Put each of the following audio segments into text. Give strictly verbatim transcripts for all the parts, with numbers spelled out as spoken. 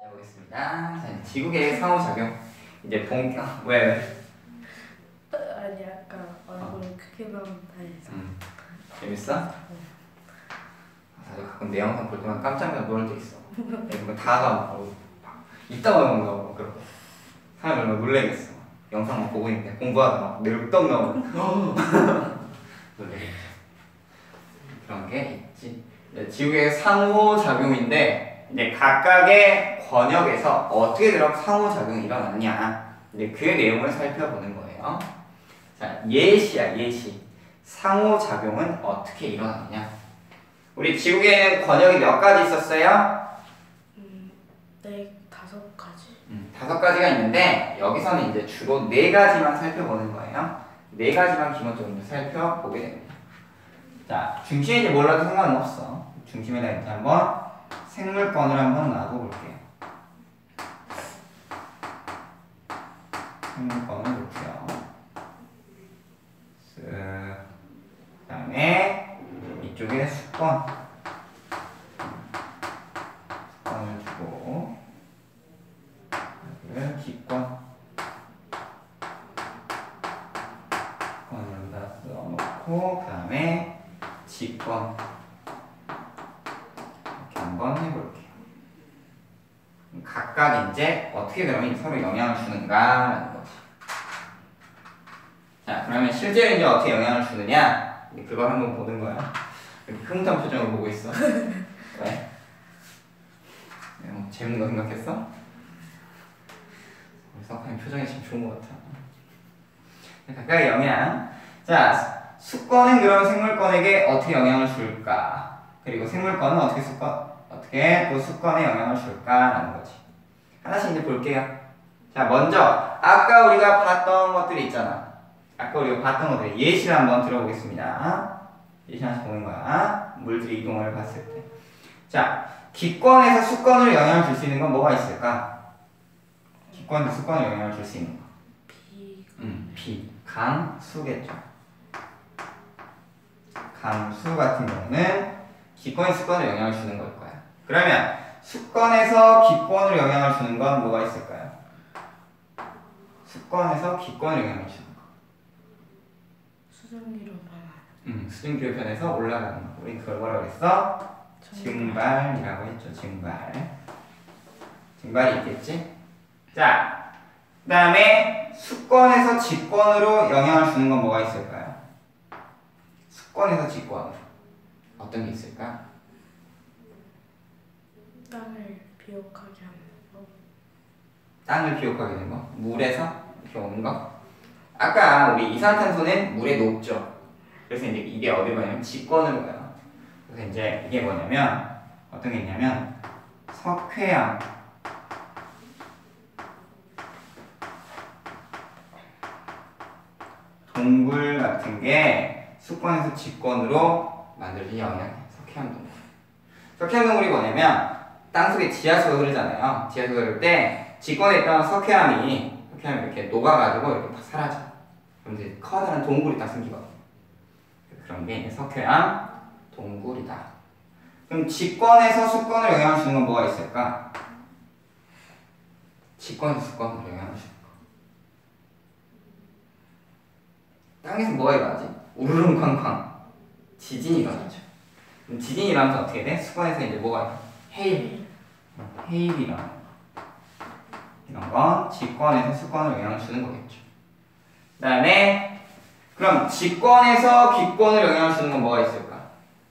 해보겠습니다. 자, 지구계의 상호작용. 이제 본격 왜 왜? 아니 아까 얼굴 어. 크게 나온다 해서. 음. 재밌어? 나도 가끔 내 영상 볼 때만 깜짝 놀랄 때 있어. 이거 다 가고 이따가 나온다고 그러고 사람이 얼마나 놀래겠어. 영상 막 보고 있는데 공부하다 막 늙떡 나오고 놀래겠죠. 그런 게 있지. 지구계의 상호작용인데 이제 각각의 권역에서 어떻게 그런 상호작용이 일어났냐 이제 그 내용을 살펴보는 거예요. 자, 예시야 예시. 상호작용은 어떻게 일어나느냐. 우리 지구계에는 권역이 몇 가지 있었어요? 음, 네, 다섯 가지. 음, 다섯 가지가 있는데 여기서는 이제 주로 네 가지만 살펴보는 거예요. 네 가지만 기본적으로 살펴보게 됩니다. 자, 중심에 이제 몰라도 상관은 없어. 중심에다 이제 한번 생물권을 한번 놔둬볼게요. 생물권을 놓고요. 쓱. 그 다음에 이쪽에 수권. 수권을 주고 여기를 기권. 기권을 여기다 넣어놓고 그 다음에 지권. 이렇게 한번 해볼게요. 각각 이제 어떻게 그러면 서로 영향을 주는가라는 거지. 자, 그러면 실제로 이제 어떻게 영향을 주느냐? 그걸 한번 보는 거야. 이렇게 흐뭇한 표정을 보고 있어. 왜? 뭐 재밌는 거 생각했어? 석하님 표정이 참 좋은 것 같아. 각각의 영향. 자, 수권은 그럼 생물권에게 어떻게 영향을 줄까? 그리고 생물권은 어떻게 수권, 어떻게 또 수권에 영향을 줄까라는 거지. 하나씩 이제 볼게요. 자, 먼저 아까 우리가 봤던 것들이 있잖아. 아까 우리가 봤던 것들 예시를 한번 들어보겠습니다. 예시 하나씩 보는 거야. 물질 이동을 봤을 때. 자, 기권에서 수권으로 영향을 줄 수 있는 건 뭐가 있을까? 기권에서 수권으로 영향을 줄 수 있는 거. 비. 음, 비. 강, 수겠죠. 강수 같은 경우는 기권에 수권으로 영향을 주는 걸 거야. 그러면 수권에서 기권으로 영향을 주는 건 뭐가 있을까요? 수권에서 기권으로 영향을 주는 거. 수증기로 변화. 음, 수증기로 변해서 올라가는 거. 우리 그걸 뭐라고 했어? 증발이라고 했죠. 증발. 증발이 있겠지? 자, 그 다음에 수권에서 직권으로 영향을 주는 건 뭐가 있을까요? 수권에서 직권으로 어떤 게 있을까? 땅을 비옥하게 하는 거. 땅을 비옥하게 되는 거? 물에서 이렇게 오는 거? 아까 우리 이산화탄소는 물에 녹죠. 그래서 이제 이게 어디로 가냐면 직권으로 가요. 그래서 이제 이게 뭐냐면 어떤 게 있냐면 석회암, 동굴 같은 게 수권에서 직권으로 만들어진 영향이에요. 석회암 동굴. 석회암 동굴이 뭐냐면 땅속에 지하수가 흐르잖아요. 지하수가 흐를 때 직권에 있던 석회암이 석회암이 이렇게 녹아가지고 이렇게 딱 사라져. 그럼 이제 커다란 동굴이 딱 생기거든요. 그런 게 이제 석회암 동굴이다. 그럼 직권에서 수권으로 영향을 주는 건 뭐가 있을까? 직권에서 수권으로 영향을 주는 거. 땅에서 뭐가 일어나지? 우르릉쾅쾅 지진이 일어나죠. 그럼 지진이 일어나면 어떻게 돼? 수권에서 이제 뭐가 일어나? 해일. 해일이 일어나. 이런 건 직권에서 수권으로 영향을 주는 거겠죠. 그 다음에 그럼 직권에서 기권으로 영향을 주는 건 뭐가 있을까?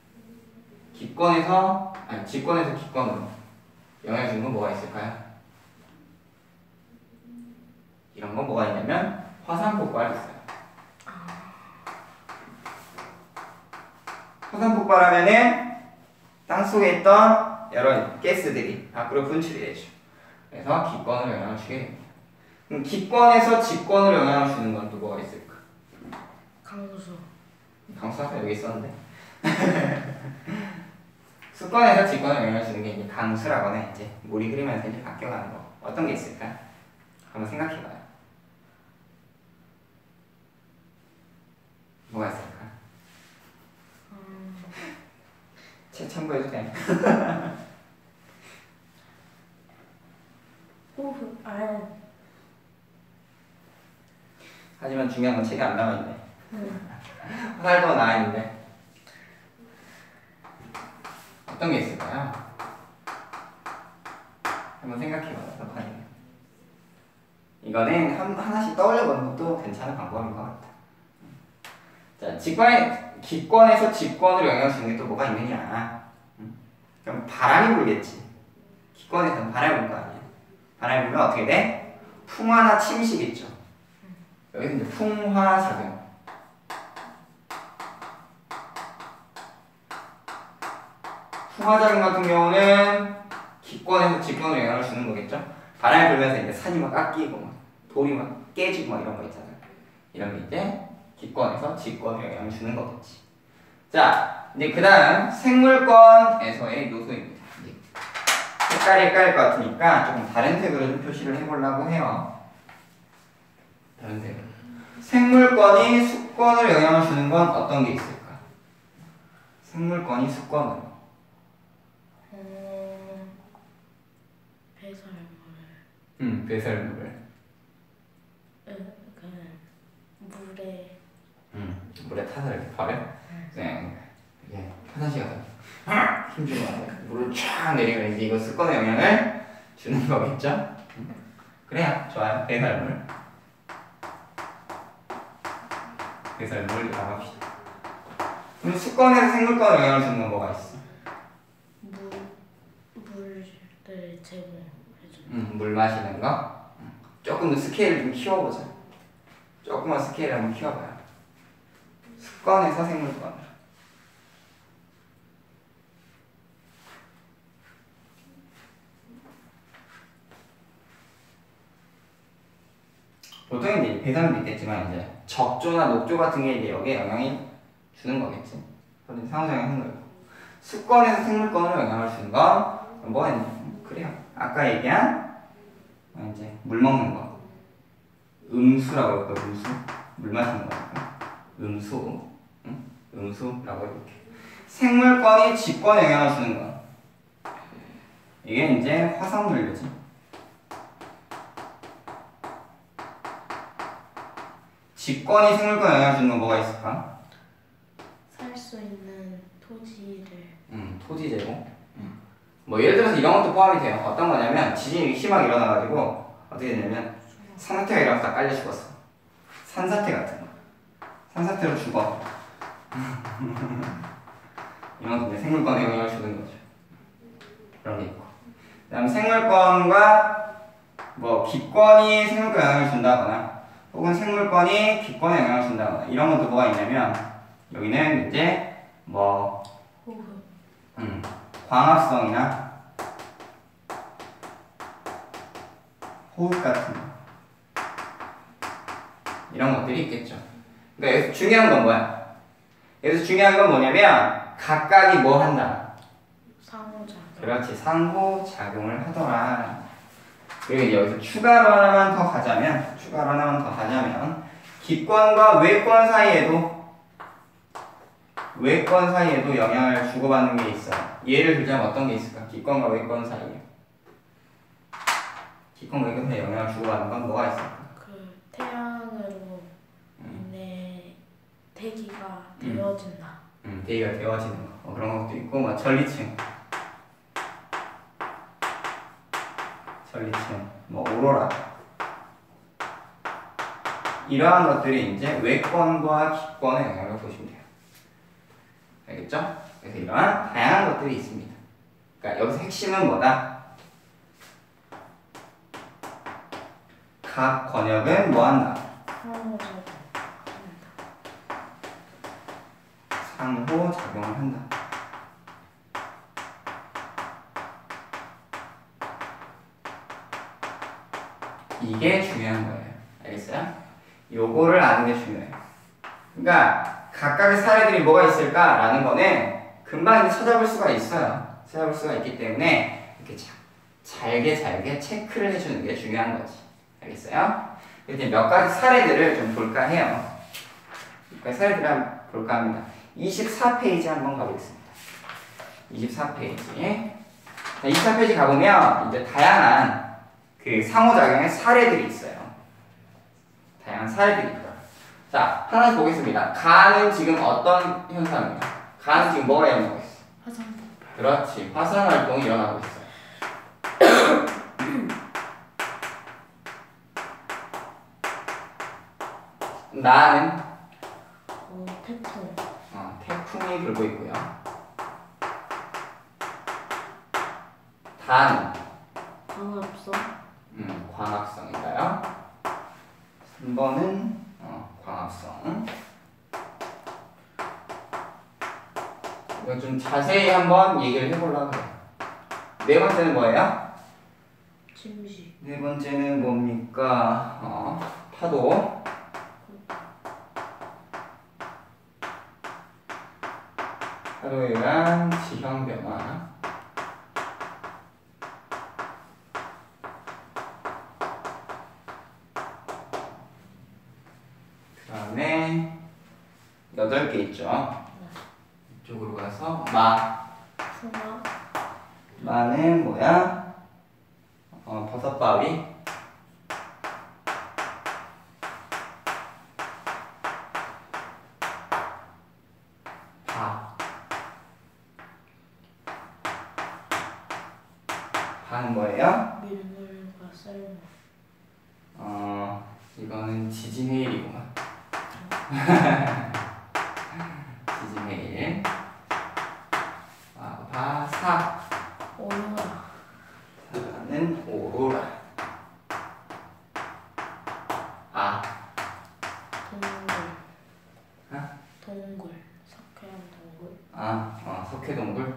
기권에서 아니 직권에서 기권으로 영향을 주는 건 뭐가 있을까요? 이런 건 뭐가 있냐면 화산 폭발 있어요. 화산 폭발하면은 땅 속에 있던 여러 가스들이 밖으로 분출이 되죠. 그래서 기권으로 영향을 주게 됩니다. 그럼 기권에서 직권으로 영향을 주는 건 또 뭐가 있을까? 강수. 강수 아까 여기 있었는데. 수권에서 직권으로 영향을 주는 게 이제 강수라거나 이제 물이 흐르면서 이제 바뀌어가는 거. 어떤 게 있을까? 한번 생각해봐요. 뭐가 있을까? 음... 책 참고해도 돼. 호흡. 아. 하지만 중요한 건 책에 안 나와 있네. 음. 화살도 나와 있는데 어떤 게 있을까요? 한번 생각해봐요. 답하니. 이거는 한, 하나씩 떠올려보는 것도 괜찮은 방법인 것 같아. 자, 직관에, 기권에서 직권으로 영향을 주는 게 또 뭐가 있느냐? 그럼 바람이 불겠지. 기권에서는 바람이 불 거 아니야. 바람이 불면 어떻게 돼? 풍화나 침식 있죠. 여기서 이제 풍화작용. 풍화작용 같은 경우는 기권에서 직권으로 영향을 주는 거겠죠. 바람이 불면서 이제 산이 막 깎이고 막 돌이 막 깨지고 막 이런 거 있잖아요. 이런 게 이제 기권에서 직권으로 영향을 주는 거겠지. 자, 이제 그 다음 생물권에서의 요소입니다. 색깔이 헷갈릴 것 같으니까 조금 다른 색으로 좀 표시를 해보려고 해요. 다른 색으로. 생물권이 수권으로 영향을 주는 건 어떤 게 있을까? 생물권이 수권으로. 음, 배설물. 음, 배설물. 음, 그 물에. 음, 물에 타서 이렇게 버려? 음. 네. 이게 화장실 가서 힘주고 물을 쫙 내리면 이제 이거 수권의 영향을 주는 거겠죠? 음. 그래요. 좋아요. 배설물. 배설물이라고 합시다. 그럼 수권에서 생물권에 영향을 주는 건 뭐가 있어? 물, 물을 제공해주는. 음, 물 마시는 거. 음. 조금 더 스케일을 좀 키워보자. 조금만 스케일을 한번 키워봐요. 수권에서 생물권. 보통 이제 배설물도 있겠지만 이제 적조나 녹조 같은 게 이제 여기에 영향이 주는 거겠지. 그런 상호작용 하는 거고. 수권에서 생물권으로 영향을 주는 건 뭐가 있냐? 그래요. 아까 얘기한 이제 물 먹는 거. 음수라고 할까? 음수? 물 마시는 거니까. 음수. 응? 음수라고 해볼게. 생물권이 직권에 영향을 주는 건 이게 이제 화석물이지. 직권이 생물권에 영향을 주는 건 뭐가 있을까? 살 수 있는 토지를. 음, 토지 제공. 음. 뭐 예를 들어서 이런 것도 포함이 돼요. 어떤 거냐면 지진이 심하게 일어나가지고 어떻게 되냐면 산사태가 일어나서 다 깔려 죽었어. 산사태 같은 거. 산사태로 죽어. 이런 것도 생물권에 영향을 주는 거죠. 그런 게 있고. 그다음 생물권과 뭐 기권이 생물권에 영향을 준다거나 혹은 생물권이 기권에 영향을 준다거나 이런 것도 뭐가 있냐면 여기는 이제 뭐 호흡. 음, 광합성이나 호흡 같은 거 이런 것들이 있겠죠. 그러니까 여기서 중요한 건 뭐야? 여기서 중요한 건 뭐냐면 각각이 뭐 한다? 상호작용. 그렇지, 상호작용을 하더라. 그리고 이제 여기서 추가로 하나만 더 가자면 추가로 하나만 더 가자면 기권과 외권 사이에도 외권 사이에도 영향을 주고받는 게 있어요. 예를 들자면 어떤 게 있을까? 기권과 외권 사이에 기권과 외권 사이에 영향을 주고받는 건 뭐가 있을까? 그 태양으로 음. 인해 대기가 음. 되어진다. 음, 대기가 되어지는 거 어, 그런 것도 있고 뭐 전리층 전리층 뭐 오로라 이러한 것들이 이제 외권과 기권의 영향을 보시면 돼요. 알겠죠? 그래서 이러한 다양한 것들이 있습니다. 그러니까 여기서 핵심은 뭐다? 각 권역은 뭐 한다? 상호작용. 상호작용을 한다. 이게 중요한 거예요. 알겠어요? 요거를 아는 게 중요해요. 그러니까 각각의 사례들이 뭐가 있을까라는 거는 금방 찾아볼 수가 있어요. 찾아볼 수가 있기 때문에 이렇게 자, 잘게 잘게 체크를 해주는 게 중요한 거지. 알겠어요? 이제 몇 가지 사례들을 좀 볼까 해요. 몇 가지 사례들을 한번 볼까 합니다. 이십사 페이지 한번 가보겠습니다. 이십사 페이지. 자, 이십사 페이지 가보면 이제 다양한 그 그 상호작용의 사례들이 있어요. 다양한 사례들이 있어요. 자, 하나씩 보겠습니다. 가는 지금 어떤 현상이에요? 가는 지금 뭐가 일어나고 있어? 화산. 그렇지. 화산 활동이 일어나고 있어요. 나는 어, 태풍. 어, 태풍이 불고 있고요. 다는 광합성. 음, 광합성인가요? 삼 번은 어, 광합성. 이거 좀 자세히 한번 얘기를 해보려고 해요. 네 번째는 뭐예요? 침식. 네 번째는 뭡니까? 어, 파도. 파도에 의한 지형 변화. 그 다음에 여덟 개 있죠. 이쪽으로 가서 마. 풍화. 마는 뭐야? 어, 버섯바위. 바. 바는 뭐예요? 밀물과 썰물. 어, 이거는 지진해일이구만. 지진해일. 아, 바사. 오로라. 사는 오로라. 아. 동굴. 어? 동굴. 석회암 동굴. 아, 어, 석회동굴.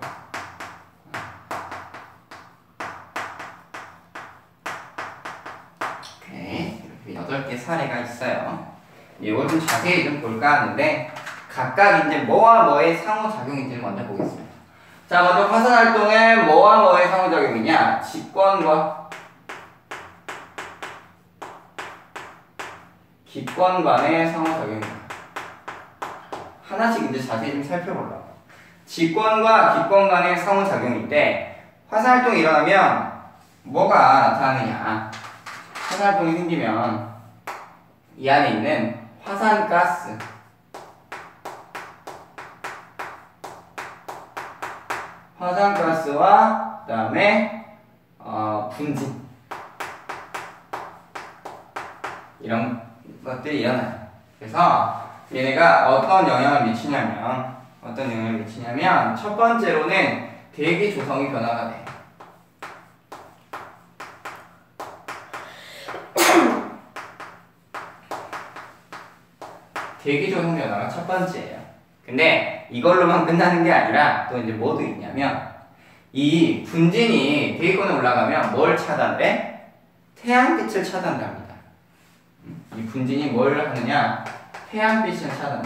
오케이. 이렇게 여덟 개 사례가 있어요. 이걸 좀 자세히 좀 볼까 하는데, 각각 이제 뭐와 뭐의 상호작용인지를 먼저 보겠습니다. 자, 먼저 화산 활동에 뭐와 뭐의 상호작용이냐? 직권과 기권 간의 상호작용입니다. 하나씩 이제 자세히 좀 살펴보려고. 직권과 기권 간의 상호작용인데, 화산 활동이 일어나면 뭐가 나타나느냐? 화산 활동이 생기면 이 안에 있는 화산가스, 화산가스와 그 다음에 어, 분진, 이런 것들이 일어나요. 그래서 얘네가 어떤 영향을 미치냐면 어떤 영향을 미치냐면 첫 번째로는 대기 조성이 변화가 돼. 대기 조성 변화가 첫 번째예요. 근데 이걸로만 끝나는 게 아니라 또 이제 뭐도 있냐면 이 분진이 대기권에 올라가면 뭘 차단해? 태양빛을 차단합니다. 이 분진이 뭘 하느냐? 태양빛을 차단해.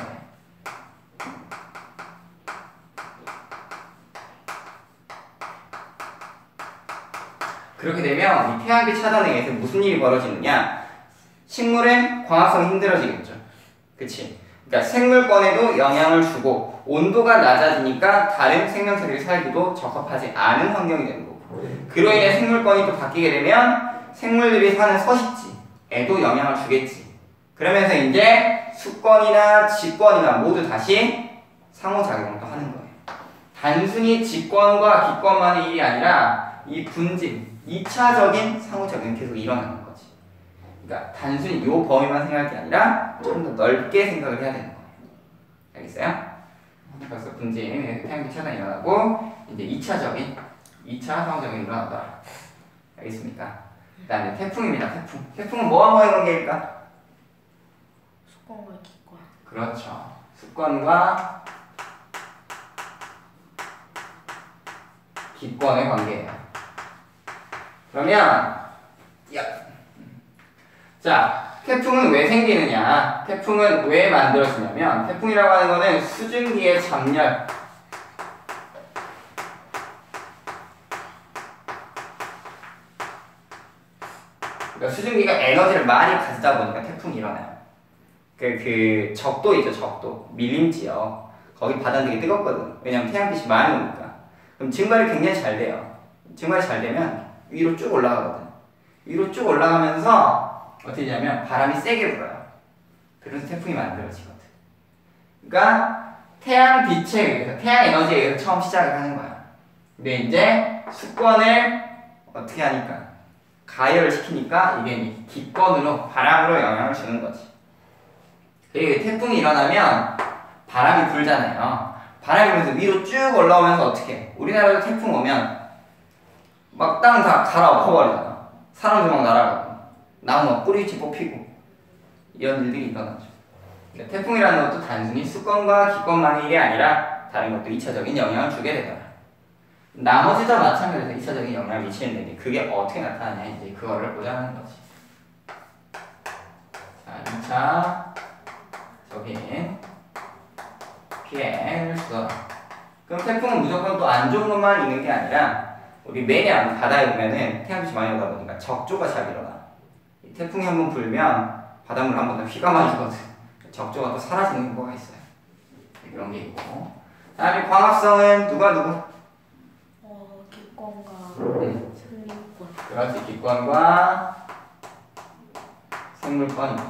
그렇게 되면 이 태양빛 차단에 의해서 무슨 일이 벌어지느냐? 식물은 광합성이 힘들어지겠죠. 그치? 그러니까 생물권에도 영향을 주고 온도가 낮아지니까 다른 생명체들이 살기도 적합하지 않은 환경이 되는 거고, 그로 인해 생물권이 또 바뀌게 되면 생물들이 사는 서식지에도 영향을 주겠지. 그러면서 이제 수권이나 직권이나 모두 다시 상호작용을 또 하는 거예요. 단순히 직권과 기권만의 일이 아니라 이 분진, 이 차적인 상호작용이 계속 일어나는 거지. 그러니까 단순히 이 범위만 생각할 게 아니라 좀 더 넓게 생각을 해야 되는 거예요. 알겠어요? 그래서 분진, 태양빛 차단이 일어나고 이제 이 차적인, 이 차 상호작용이 일어나더라. 알겠습니까? 그 다음에 태풍입니다. 태풍. 태풍은 뭐와 뭐의 관계일까? 수권과 기권. 그렇죠. 수권과 기권의 관계예요. 그러면 야. 자, 태풍은 왜 생기느냐? 태풍은 왜 만들어지냐면 태풍이라고 하는 거는 수증기의 잡열, 그러니까 수증기가 에너지를 많이 가지다 보니까 태풍이 일어나요. 그, 그 적도 있죠, 적도. 밀림지역. 거기 바다는 되게 뜨겁거든. 왜냐면 태양빛이 많이 오니까. 그럼 증발이 굉장히 잘 돼요. 증발이 잘 되면 위로 쭉 올라가거든. 위로 쭉 올라가면서 어떻게 되냐면 바람이 세게 불어요. 그래서 태풍이 만들어지거든. 그러니까 태양 빛에 의해서, 태양 에너지에 의해서 처음 시작을 하는 거야. 근데 이제 수권을 어떻게 하니까, 가열을 시키니까 이게 기권으로, 바람으로 영향을 주는 거지. 그리고 태풍이 일어나면 바람이 불잖아요. 바람이 불면서 위로 쭉 올라오면서 어떻게 해? 우리나라도 태풍 오면 막 땅 다 갈아엎어버리잖아. 사람들 막 날아가고 나무 막 뿌리치 뽑히고 이런 일들이 일어나죠. 그러니까 태풍이라는 것도 단순히 수권과 기권만의 일이 아니라 다른 것도 이 차적인 영향을 주게 되더라. 나머지도 마찬가지로 이 차적인 영향을 미치는데 그게 어떻게 나타나냐, 이제 그거를 보자는 거지. 자, 이 차적인 피해를 주더라. 그럼 태풍은 무조건 또 안 좋은 것만 있는 게 아니라, 우리 매년 바다에 보면은 태양빛이 많이 오다 보니까 적조가 잘 일어나. 이 태풍이 한번 불면 바닷물 한 번 더 휘가 많이 주거든. 적조가 또 사라지는 경우가 있어요. 그런 게 있고. 다음에 광합성은 누가 누구? 어, 기권과 응. 생물권. 그렇지, 기권과 생물권입니다.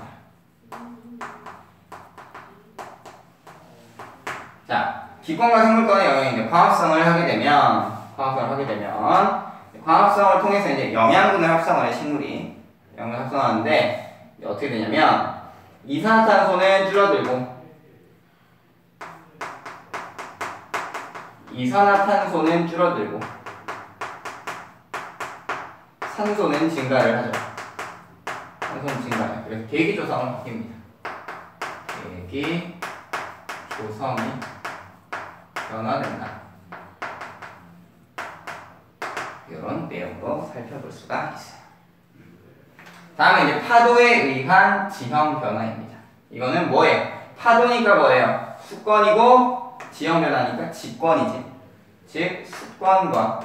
자, 기권과 생물권의 영역인데 광합성을 하게 되면, 광합성을 하게 되면, 광합성을 통해서 이제 영양분을 합성을 해, 식물이. 영양분을 합성하는데, 이제 어떻게 되냐면, 이산화탄소는 줄어들고, 이산화탄소는 줄어들고, 산소는 증가를 하죠. 산소는 증가해요. 그래서 대기 조성을 바뀝니다. 대기 조성이 변화된다. 이런 내용도 살펴볼 수가 있어요. 다음에 이제 파도에 의한 지형 변화입니다. 이거는 뭐예요? 파도니까 뭐예요? 수권이고 지형 변화니까 직권이지. 즉 수권과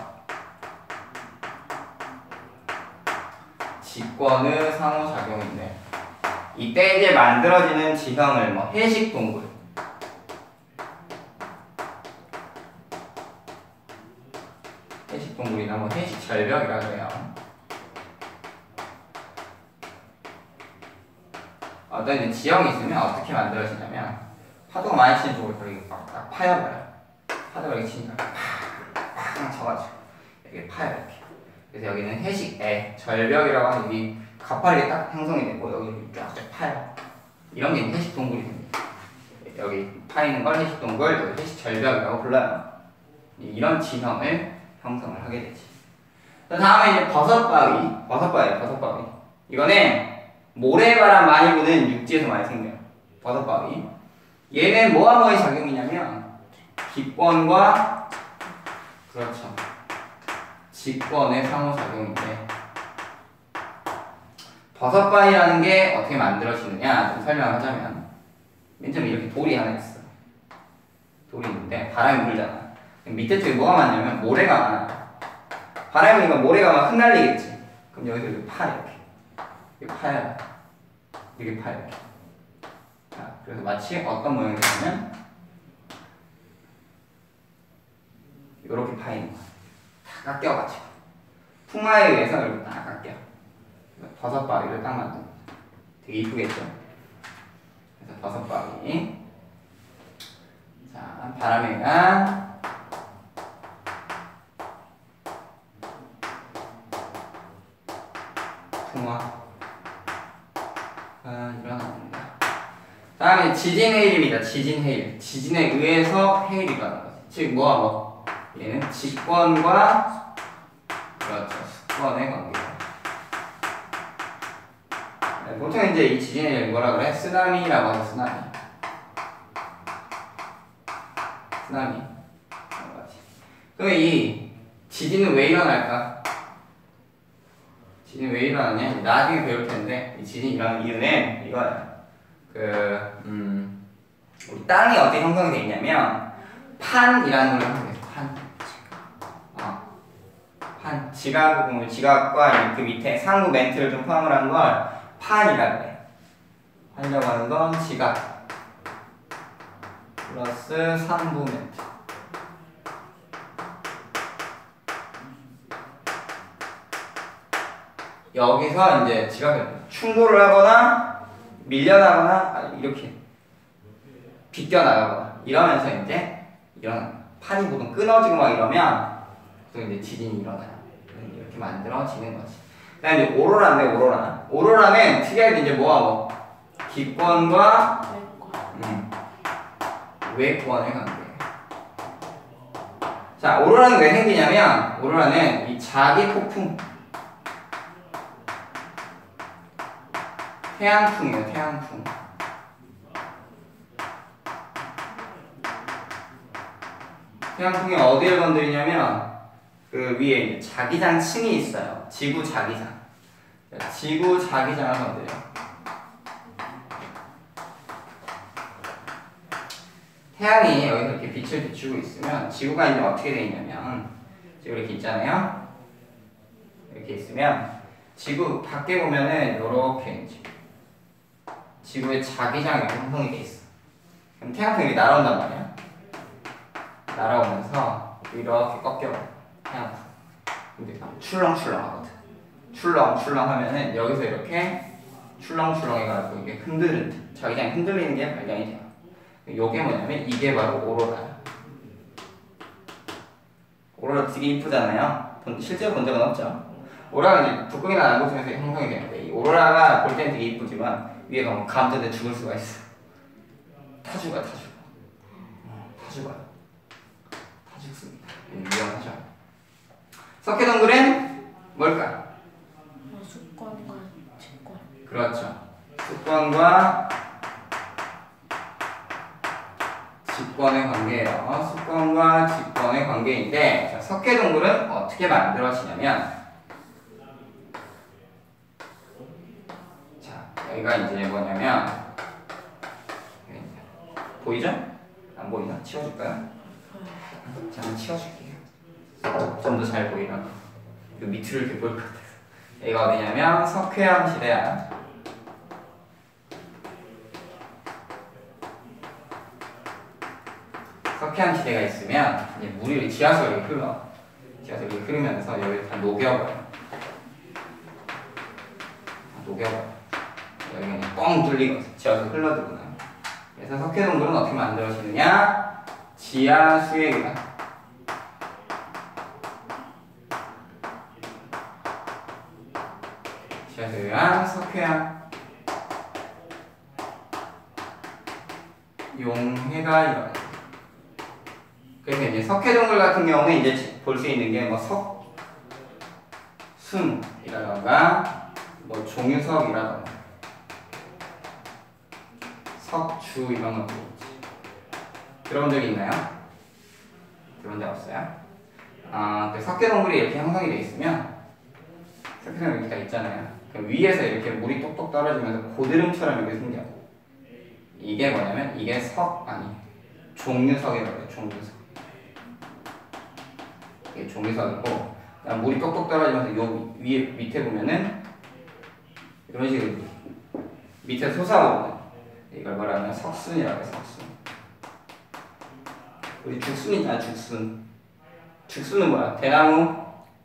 직권의 상호작용인데, 이때 이제 만들어지는 지형을 뭐 해식 동굴, 해식 동굴이나 뭐 해식 절벽이라 그래요. 어떤 이제 지형이 있으면 어떻게 만들어지냐면, 파도가 많이 치는 쪽을 그렇게 막 파여버려요. 파도가 이렇게 치니까 팍팍 쳐가지고 이렇게 파요, 이렇게. 그래서 여기는 해식에 절벽이라고 하는 여기 가파르게 딱 형성이 되고, 여기 쫙쫙 파요. 이런 게 해식 동굴이 됩니다. 여기 파이는 걸 해식 동굴, 여기 해식 절벽이라고 불러요. 이런 지형을 형성을 하게 되지. 다음에 이제 버섯바위, 버섯바위, 버섯바위. 이거는 모래바람 많이 부는 육지에서 많이 생겨요. 버섯바위. 얘는 뭐와 뭐의 작용이냐면 기권과, 그렇죠, 직권의 상호작용인데, 버섯바위라는 게 어떻게 만들어지느냐 좀 설명을 하자면, 맨 처음에 이렇게 돌이 하나 있어. 돌이 있는데 바람이 불잖아. 밑에 쪽에 뭐가 많냐면 모래가 많아. 바람이 불니까 모래가 막 흩날리겠지. 그럼 여기서 이렇게 파, 이렇게 이렇게 파야, 이렇게 파, 이렇게. 자, 그래서 마치 어떤 모양이 되냐면 이렇게 파이는 거야. 다 깎여가지고 풍화에 의해서 이렇게 다 깎여. 버섯바위를 딱 만든 거야. 되게 이쁘겠죠? 그래서 버섯바위. 자, 바람에 의한 풍화가 일어납니다. 다음에 지진 해일입니다. 지진 해일. 지진에 의해서 해일이 일어나는 거지. 즉 뭐와 뭐? 얘는 직권과, 그렇죠, 수권의 관계다. 보통 이제 이 지진을 뭐라 그래? 쓰나미라고 하죠. 쓰나미. 쓰나미. 그럼 이 지진은 왜 일어날까? 지진이 왜 일어나냐? 나중에 배울 텐데, 이 지진이 일어나는 이유는 이거야. 그, 음, 우리 땅이 어떻게 형성이 되어 있냐면, 판이라는 걸 형성해 있어. 판. 어. 판. 지각, 지각과 그 밑에 상부 멘트를 좀 포함을 한 걸 판이라 그래. 판이라고 하는 건 지각 플러스 상부 멘트. 여기서 이제 지각 충돌을 하거나 밀려나거나 이렇게 비껴나가거나 이러면서 이제 이런 판이 보통 끊어지고 막 이러면 보통 이제 지진이 일어나요. 이렇게 만들어지는 거지. 그다음에 이제 오로라인데 오로라. 오로라는 특이하게 이제 뭐와 뭐 기권과 음, 외권의 관계. 자, 오로라는 왜 생기냐면 오로라는 이 자기 폭풍 태양풍이에요. 태양풍. 태양풍이 어디를 건드리냐면 그 위에 자기장 층이 있어요. 지구 자기장. 지구 자기장을 건드려. 태양이 여기서 이렇게 빛을 비추고 있으면 지구가 이제 어떻게 돼 있냐면 지금 이렇게 있잖아요. 이렇게 있으면 지구 밖에 보면은 이렇게 이제 지구의 자기장이 형성이 돼 있어. 그럼 태양풍이 이렇게 날아온단 말이야. 날아오면서 이렇게 꺾여 태양풍. 근데 출렁출렁 하거든. 출렁출렁 하면은 여기서 이렇게 출렁출렁 해가지고 이게 흔들린 자기장이 흔들리는 게 발견이 돼요. 요게 뭐냐면 이게 바로 오로라야. 오로라 되게 이쁘잖아요. 실제로 본 적은 없죠. 오로라가 이제 북극이나 남극중에서 형성이 되는데 이 오로라가 볼 때는 되게 이쁘지만 위에 가면 감전돼 죽을 수가 있어. 타 죽어요, 타 죽어. 타 죽어요. 타 죽습니다. 위험하죠. 석회동굴은 뭘까? 어, 수권과 직권. 그렇죠. 수권과 직권의 관계예요. 수권과 직권의 관계인데 자, 석회동굴은 어떻게 만들어지냐면 자 여기가 이제 뭐냐면 보이죠? 안 보이나? 치워줄까요? 자, 한번 치워줄게요. 좀 더 잘 보이라고. 이 밑을 이렇게 보일 것 같아서. 여기가 어디냐면 석회암 시대야. 석회암 시대가 있으면 이제 물이 지하수가 흘러. 지하수가 흐르면서 여기를 다 녹여버려. 녹여버려. 여기는 뻥 뚫리거든. 지하수가 흘러들구나. 그래서 석회동굴은 어떻게 만들어지느냐? 지하수에 의한 지하수에 의한 석회암 용해가 일어나. 그래서 이제 석회동굴 같은 경우는 이제 볼 수 있는 게 뭐 석순이라던가 뭐 종유석이라던가 석주 이런 것들 있지. 들어본 적이 있나요? 들어본 적 없어요? 아, 그 석회동굴이 이렇게 형성이 되어 있으면 석회동굴이 이렇게 다 있잖아요. 그럼 위에서 이렇게 물이 똑똑 떨어지면서 고드름처럼 이렇게 생겨. 이게 뭐냐면 이게 석 아니 종유석이라고 해요. 종유석. 이게 종유석이고 그다음 물이 똑똑 떨어지면서 요 위에 밑에 보면은 이런 식으로 밑에 솟아오르는 이걸 말하면 석순이라고 해요. 석순. 우리 죽순 있잖아. 죽순. 죽순은 뭐야? 대나무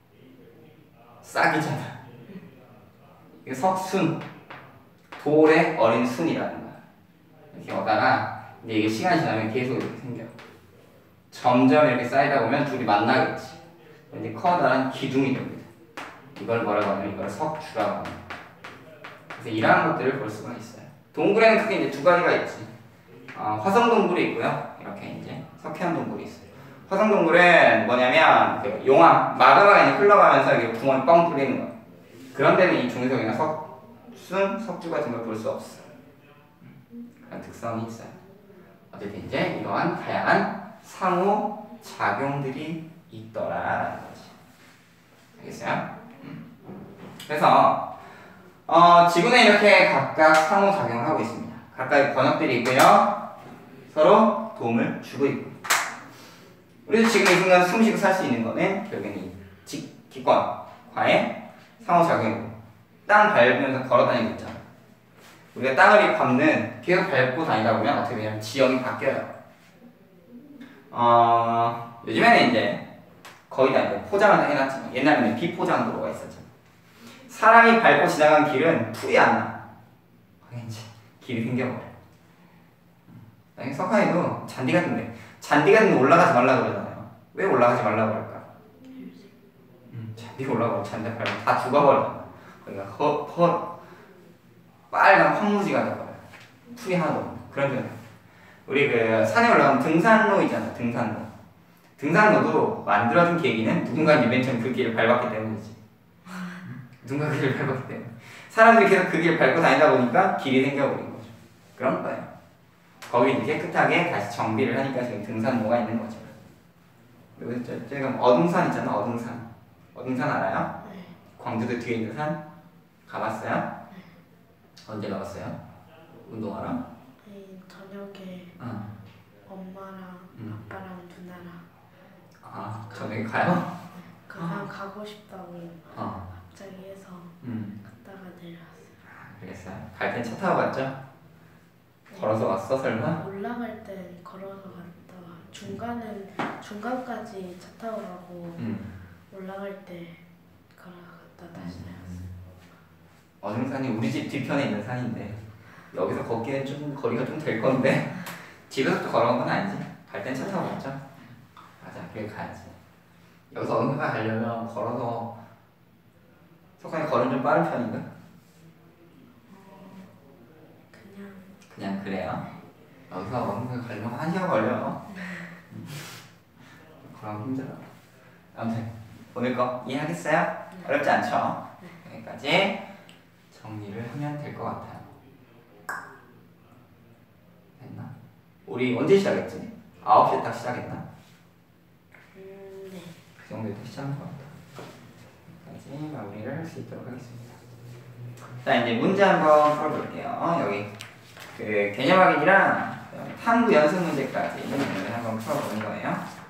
싹이잖아. 이게 석순. 돌의 어린 순이라는 거야. 이렇게 오다가 이제 이게 시간이 지나면 계속 이렇게 생겨. 점점 이렇게 쌓이다 보면 둘이 만나겠지. 이제 커다란 기둥이 됩니다. 이걸 뭐라고 하냐면 이걸 석주라고 합니다. 그래서 이러한 것들을 볼 수가 있어요. 동굴에는 크게 이제 두 가지가 있지. 어, 화성동굴이 있고요. 이렇게 이제 석회암 동굴이 있어요. 화성동굴은 뭐냐면 그 용암, 마그마가 이제 흘러가면서 이게 구멍이 뻥 뚫리는 거예요. 그런 데는 이 종유석이나 석순, 석주 같은 걸 볼 수 없어. 그런 특성이 있어요. 어쨌든 이제 이러한 다양한 상호 작용들이 있더라라는 거지. 알겠어요? 음. 그래서 어, 지구는 이렇게 각각 상호 작용을 하고 있습니다. 각각의 번역들이 있고요. 서로 도움을 주고 있고. 우리도 지금 이 순간 숨쉬고 살 수 있는 거는 결국엔 이 직, 기권과의 상호 작용이고. 땅 밟으면서 걸어 다니고 있잖아. 우리가 땅을 밟는 계속 밟고 다니다 보면 어떻게 되냐면 지형이 바뀌어요. 어, 요즘에는 이제 거의 다 이제 포장을 다 해놨지만 옛날에는 비포장 도로가 있었잖아. 사람이 밟고 지나간 길은 풀이 안 나. 이제 길이 생겨버려. 아니, 석한이도 잔디 같은데 잔디 같은데 올라가지 말라 그러잖아요. 왜 올라가지 말라 그럴까? 음, 잔디 올라가고 잔디 밟으면 다 죽어버리잖아. 그러니까 허, 허 빨간 황무지가 돼버려요. 풀이 하나도 없는 그런 줄. 우리 그 산에 올라가면 등산로 있잖아. 등산로. 등산로도 만들어진 계기는 누군가 맨 처음 그 길을 밟았기 때문이지. 누군가 그 길을 밟았기 때문에. 사람들이 계속 그 길을 밟고 다니다 보니까 길이 생겨버린 거죠. 그런 거예요. 거기 이제 깨끗하게 다시 정비를 하니까 지금 등산로가 있는 거죠. 그리고 저, 지금 어등산 있잖아. 어등산. 어등산 알아요? 네. 광주도 뒤에 있는 산? 가봤어요? 네. 언제 가봤어요? 운동하러? 네, 저녁에 응. 엄마랑 음. 아빠랑 누나랑 아, 저녁에 가요? 그냥 가고 싶다고 어. 갑자기 해서 음. 갔다가 내려왔어요. 아, 그랬어요? 갈 땐 차 타고 갔죠? 걸어서 왔어 설마? 올라갈 땐 걸어서 갔다가 중간은 중간까지 차 타고 가고 음. 올라갈 때 걸어갔다 다시 내려왔어요. 어등산이 우리 집 뒤편에 있는 산인데 여기서 걷기엔 좀 거리가 좀 될 건데 집에서부터 걸어온 건 아니지. 갈 땐 차 타고 갔죠? 맞아, 그래 가야지. 여기서 어딘가 가려면 걸어서 석환이 걸음 좀 빠른 편인가? 그냥 그냥 그래요. 여기서 어딘가 가려면 한 시간 걸려. 그럼 힘들어. 아무튼 오늘 거 이해하겠어요? 네. 어렵지 않죠? 네. 여기까지 정리를 하면 될 것 같아요. 됐나? 우리 언제 시작했지? 아홉 시에 딱 시작했나? 음, 네. 그 정도에 딱 시작한 것 같아요. 여기까지 마무리를 할 수 있도록 하겠습니다. 자, 이제 문제 한번 풀어볼게요. 여기 그 개념 확인이랑 탐구 연습 문제까지 문제를 한번 풀어보는 거예요.